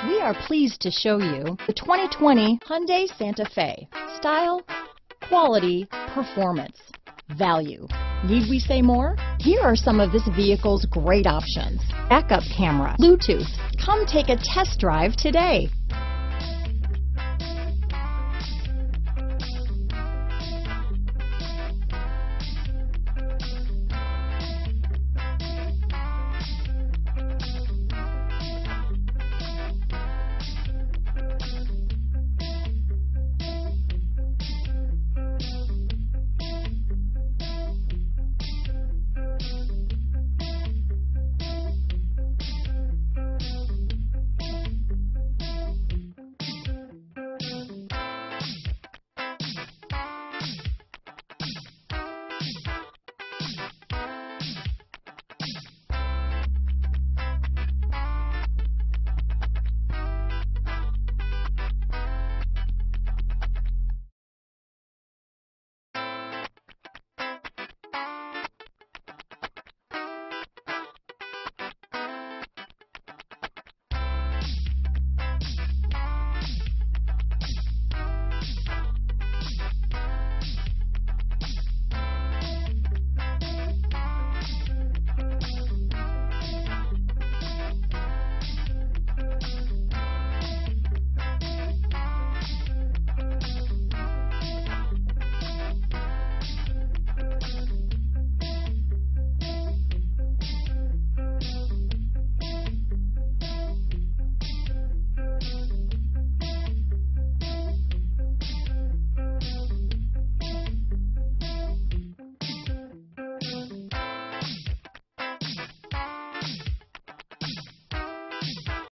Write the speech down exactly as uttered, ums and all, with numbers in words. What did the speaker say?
We are pleased to show you the twenty twenty Hyundai Santa Fe. Style, quality, performance, value. Need we say more? Here are some of this vehicle's great options: backup camera, Bluetooth. Come take a test drive today.